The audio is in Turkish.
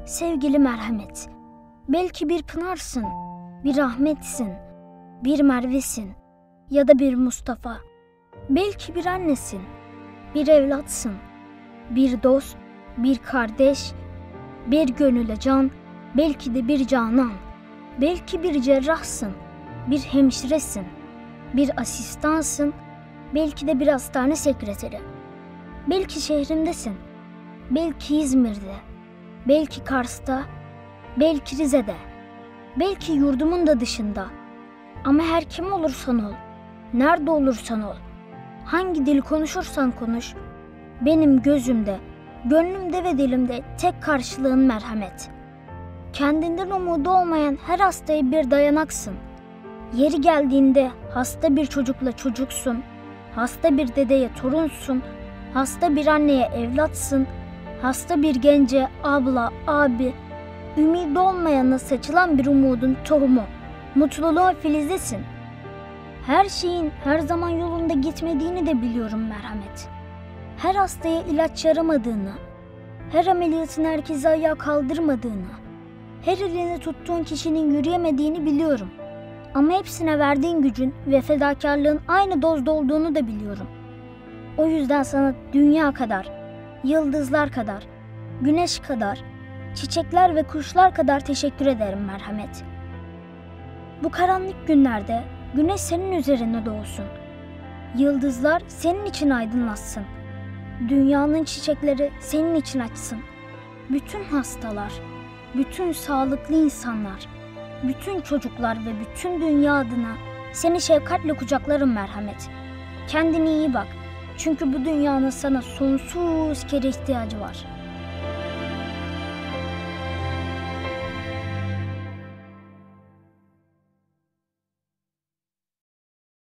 Sevgili merhamet, belki bir Pınar'sın, bir Ahmet'sin, bir Merve'sin ya da bir Mustafa. Belki bir annesin, bir evlatsın, bir dost, bir kardeş, bir gönüle can, belki de bir canan. Belki bir cerrahsın, bir hemşiresin, bir asistansın, belki de bir hastane sekreteri. Belki şehrimdesin, belki İzmir'de, belki Kars'ta, belki Rize'de, belki yurdumun da dışında. Ama her kim olursan ol, nerede olursan ol, hangi dil konuşursan konuş, benim gözümde, gönlümde ve dilimde tek karşılığın merhamet. Kendinden umudu olmayan her hastaya bir dayanaksın. Yeri geldiğinde hasta bir çocukla çocuksun, hasta bir dedeye torunsun, hasta bir anneye evlatsın, hasta bir gence abla, abi, ümidi olmayana saçılan bir umudun tohumu, mutluluğun filizisin. Her şeyin her zaman yolunda gitmediğini de biliyorum merhamet. Her hastaya ilaç yaramadığını, her ameliyatın herkese ayağa kaldırmadığını, her elini tuttuğun kişinin yürüyemediğini biliyorum. Ama hepsine verdiğin gücün ve fedakarlığın aynı dozda olduğunu da biliyorum. O yüzden sana dünya kadar, yıldızlar kadar, güneş kadar, çiçekler ve kuşlar kadar teşekkür ederim merhamet. Bu karanlık günlerde güneş senin üzerine doğsun. Yıldızlar senin için aydınlatsın. Dünyanın çiçekleri senin için açsın. Bütün hastalar, bütün sağlıklı insanlar, bütün çocuklar ve bütün dünya adına seni şefkatle kucaklarım merhamet. Kendine iyi bak. Çünkü bu dünyanın sana sonsuz kere ihtiyacı var.